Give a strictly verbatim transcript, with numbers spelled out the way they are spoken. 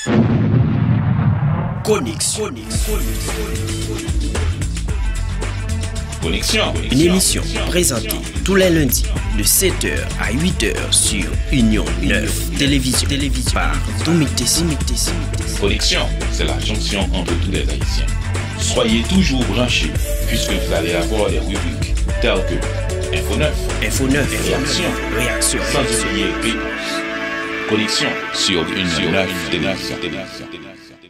Connexion. Connexion. Une émission présentée tous les lundis de sept heures à huit heures sur Union neuf Télévision, télévision par Doumité Simité. Connexion, c'est la jonction entre tous les Haïtiens. Soyez toujours branchés, puisque vous allez avoir des rubriques telles que Info neuf, Info neuf, Réaction, Réaction, sans oublier Réponse. Connexion sur Union neuf Télévision.